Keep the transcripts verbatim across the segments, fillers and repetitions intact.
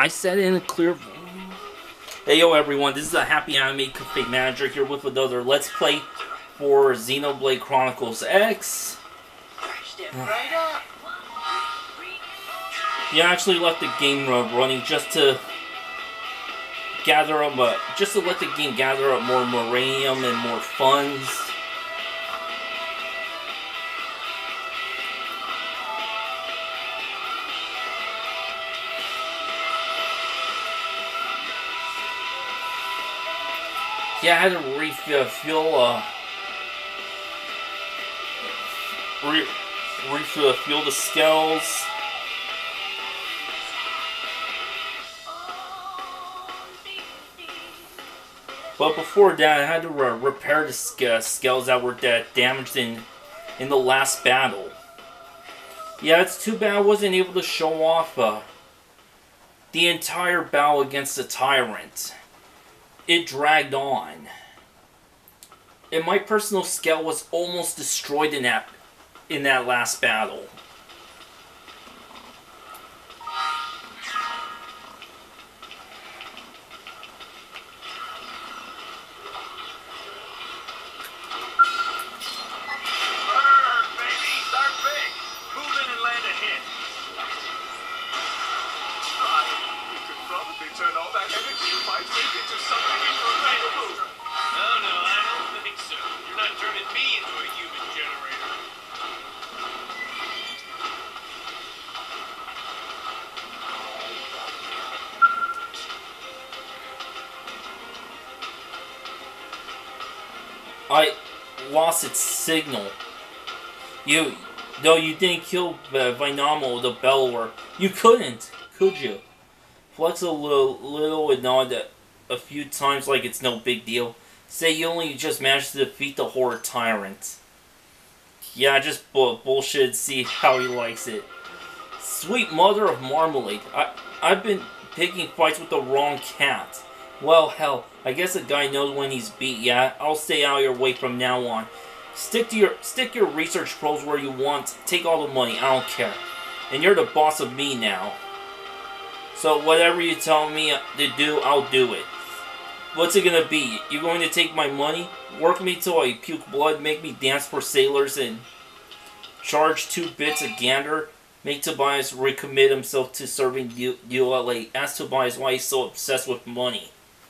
I said it in a clear voice. Hey yo everyone, this is a Happy Anime Cafe Manager here with another Let's Play for Xenoblade Chronicles X. Yeah, I actually left the game running just to gather up, uh, just to let the game gather up more Moranium and more funds. Yeah, I had to refill, uh, re refill fuel the scales. But before that, I had to re repair the sc scales that were da damaged in in the last battle. Yeah, it's too bad I wasn't able to show off uh, the entire battle against the tyrant. It dragged on. And my personal scale was almost destroyed in that in that last battle. I lost its signal. You, though you didn't kill uh, Vinamo the Bellower. You couldn't, could you? Flex a little, little and nod a few times like it's no big deal. Say you only just managed to defeat the horrid tyrant. Yeah, just bu bullshit. See how he likes it. Sweet mother of marmalade. I I've been picking fights with the wrong cat. Well, hell, I guess a guy knows when he's beat, yeah? I'll stay out of your way from now on. Stick to your stick your research probes where you want. Take all the money, I don't care. And you're the boss of me now. So whatever you tell me to do, I'll do it. What's it gonna be? You're going to take my money? Work me till I puke blood, make me dance for sailors, and charge two bits a gander? Make Tobias recommit himself to serving U L A. Ask Tobias why he's so obsessed with money.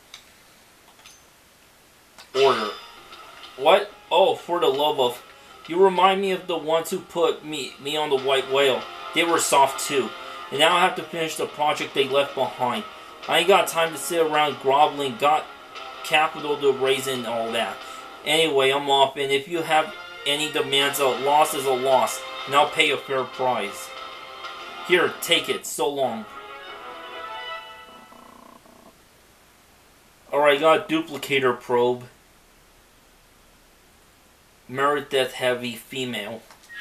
Order. What? Oh, for the love of... You remind me of the ones who put me, me on the white whale. They were soft too. And now I have to finish the project they left behind. I ain't got time to sit around groveling. Got capital to raise and all that. Anyway, I'm off. And if you have any demands, a loss is a loss. And I'll pay a fair price. Here, take it. So long. Alright, got a duplicator probe. Merit death heavy female.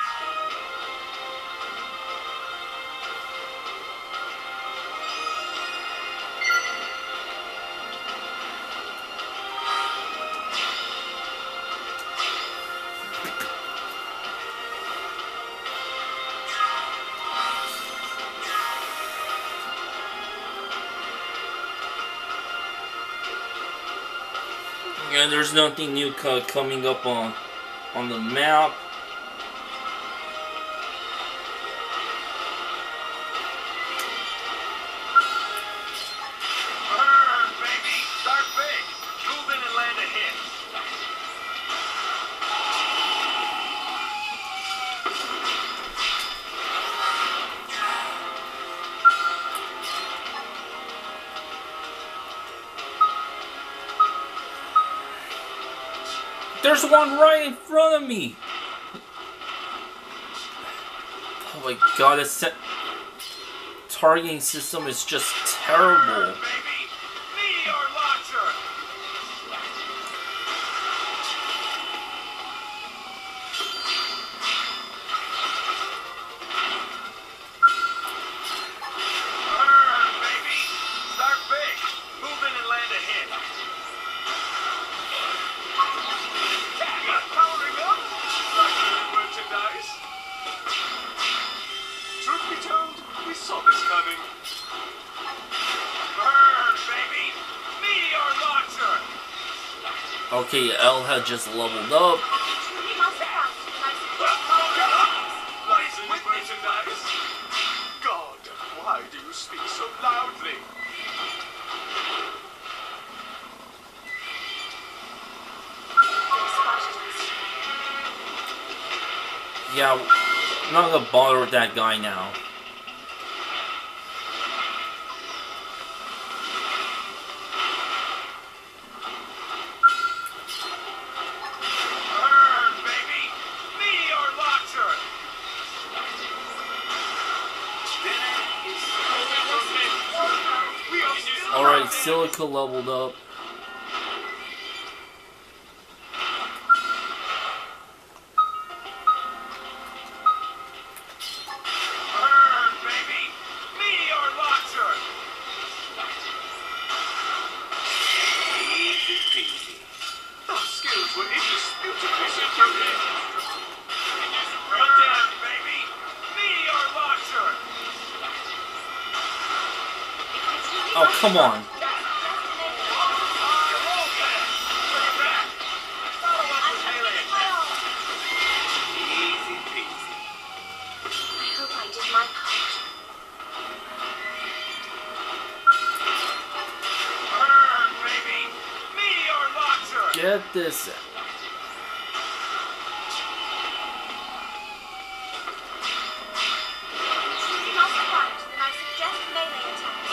Yeah, there's nothing new coming up on on the map. Burn, baby! Start big! Move in and land a hit! There's one right in front of me! Oh my god, this set targeting system is just terrible. Baby! Meteor launcher! Burn, baby! Start big! Move in and land a hit! Powering up? Like good merchandise? Truth be told, we saw this coming. Okay, L had just leveled up. Licensed merchandise. God, why do you speak so loudly? Yeah, I'm not gonna bother with that guy now. Burn, baby! Meteor launcher! Dinner is we are still Alright, Silica leveled up. Burn, baby! Meteor launcher! Easy peasy. Those skills were indisputably superior. Burn, baby! Meteor launcher! Oh, come on. Easy peasy. I hope I did my part. Burn, baby! Meteor launcher! Get this. Choosing not to fight, then I suggest melee attacks.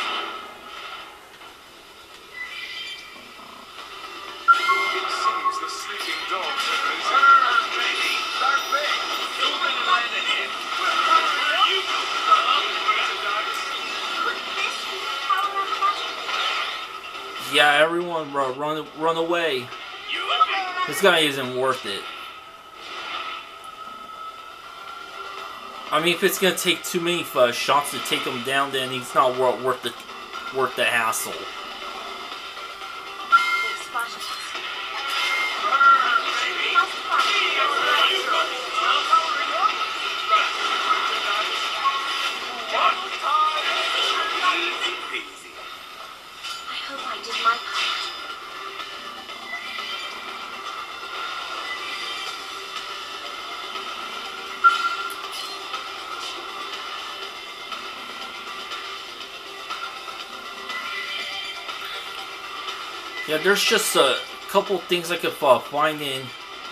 It seems the sleeping dogs have risen. Burn, baby! Start big! Open and land it in. Where you go? Merchandise. Could this be the power of magic? Yeah, everyone run, run, run away. You This guy isn't worth it. I mean, if it's gonna take too many uh, shots to take him down, then he's not wor worth the worth the hassle. This Spartacus. burn, baby! Must fight. Meteor launcher! Powering up! Merchandise. One time! Easy peasy. I hope I did my part. Yeah, there's just a couple things I could uh, find in.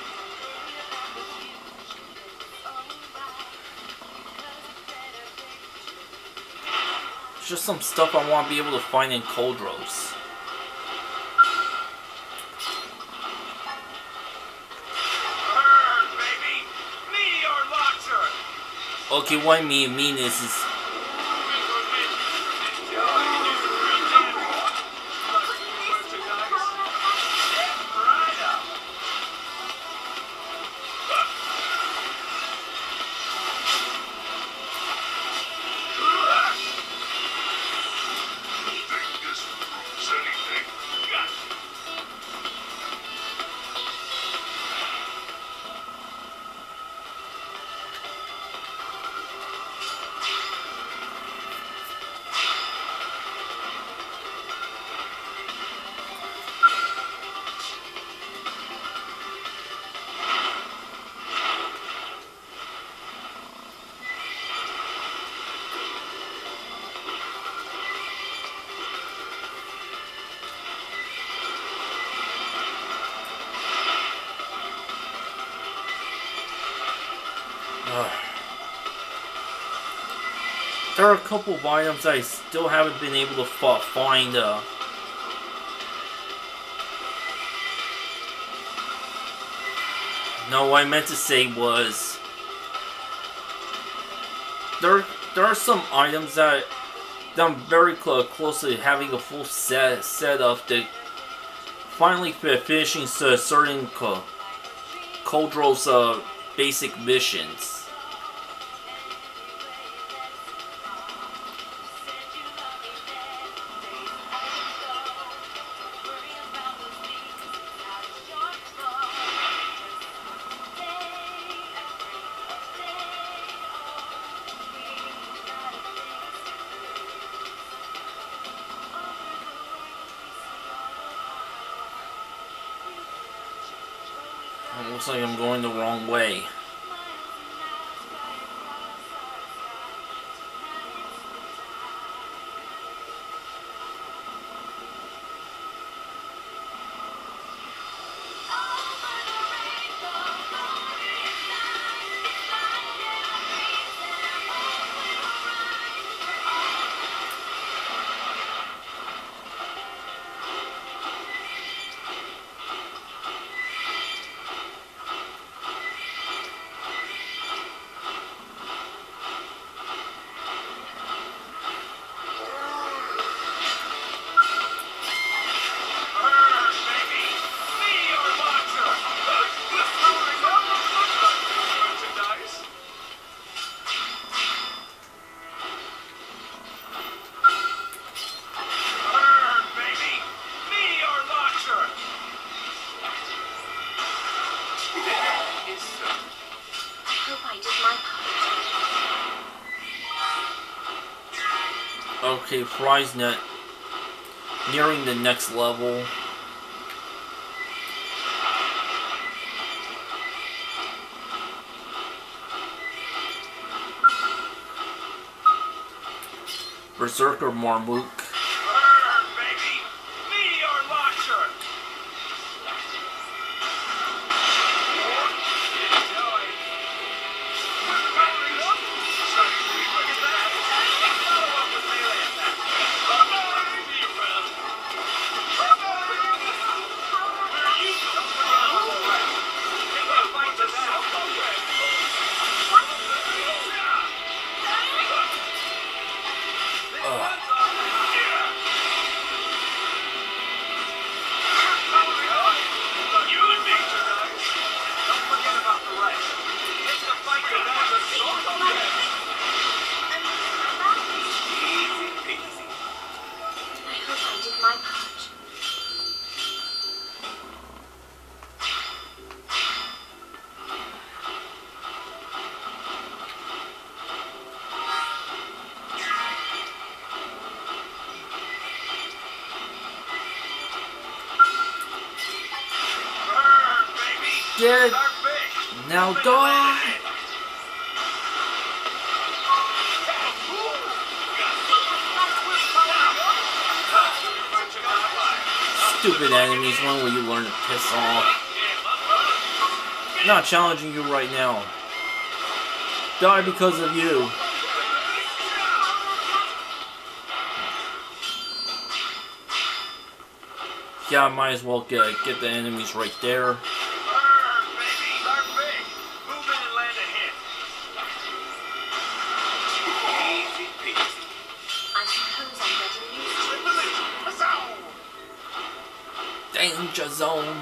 It's just some stuff I want to be able to find in Coldros. Burn, baby! Meteor launcher! Okay, what I mean, mean is, is there are a couple of items I still haven't been able to f find. Uh, no, what I meant to say was there. There are some items that, that I'm very cl close to having a full set set of. To finally finishing uh, certain uh, Coldros uh, basic missions. It looks like I'm going the wrong way. Okay, prize net. Nearing the next level. Berserker Marmook. Get it! Now die! Stupid enemies, when will you learn to piss off? I'm not challenging you right now. Die because of you. Yeah, I might as well get, get the enemies right there. Danger zone.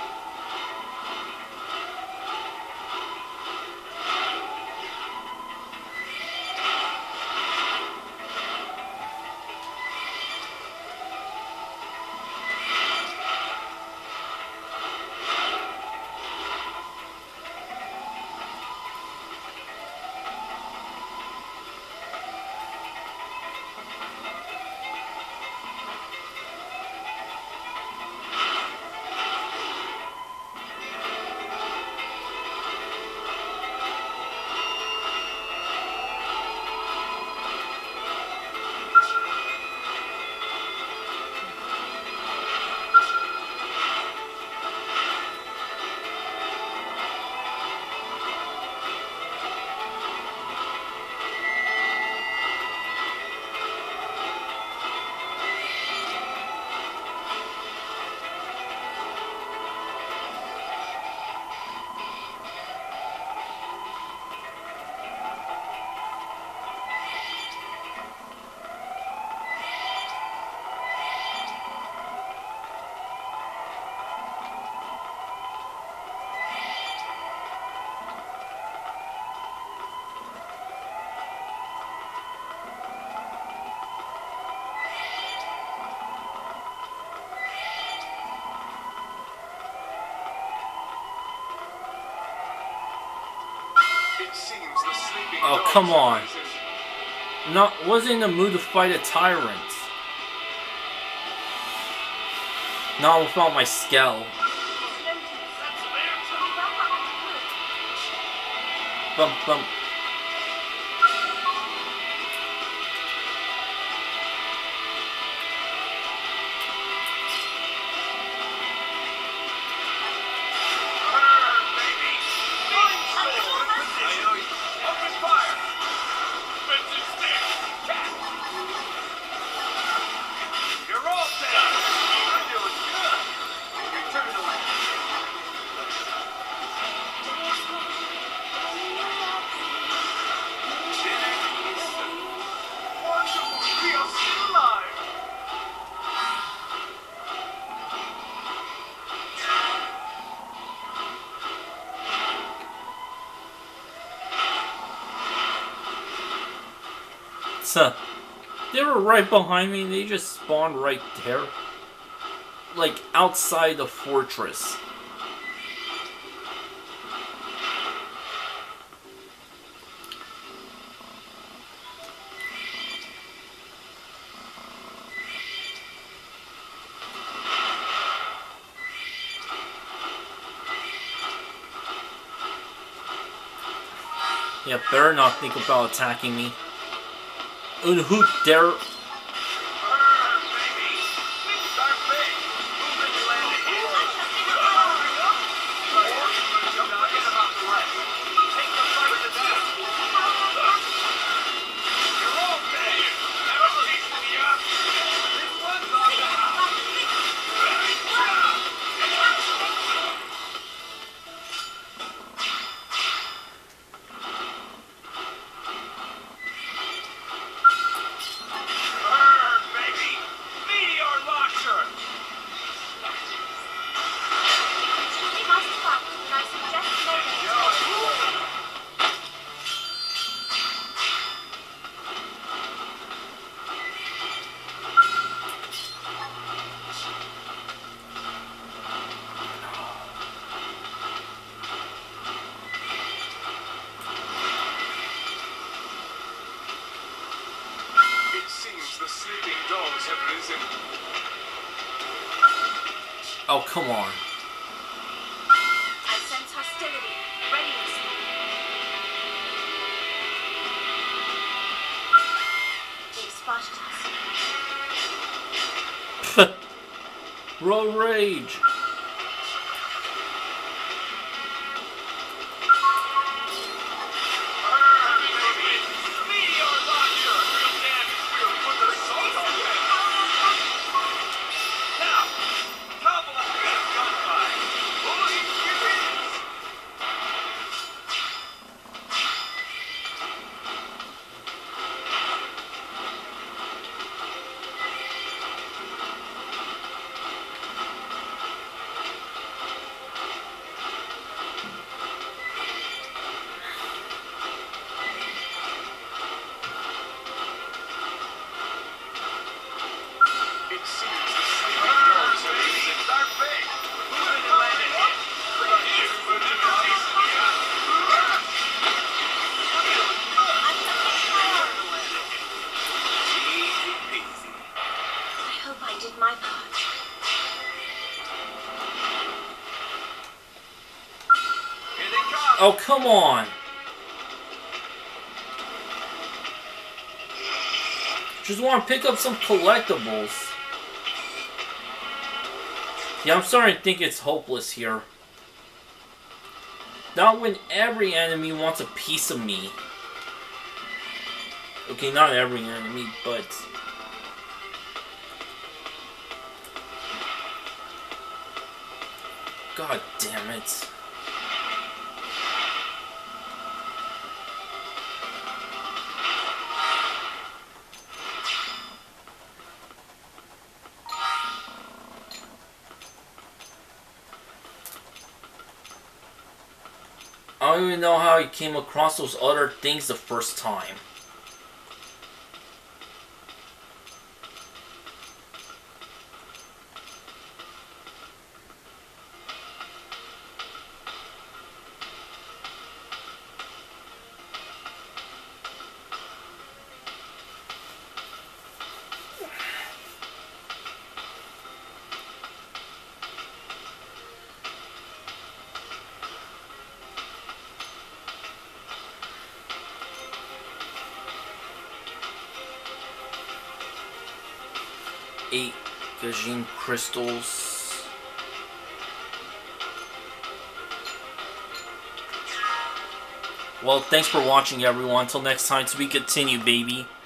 Oh, come on. Not, wasn't in the mood to fight a tyrant. Not without my Skell. Bump, bump. So, they were right behind me and they just spawned right there. Like, outside the fortress. Yeah, better not think about attacking me. And who dare... Oh, come on. I sense hostility. Readiness. They've spotted us. Road rage. Oh, come on. Just want to pick up some collectibles. Yeah, I'm starting to think it's hopeless here. Not when every enemy wants a piece of me. Okay, not every enemy, but... God damn it. I don't even know how I came across those other things the first time. eight gajillion crystals. Well, thanks for watching, everyone. Until next time, to be continued, baby.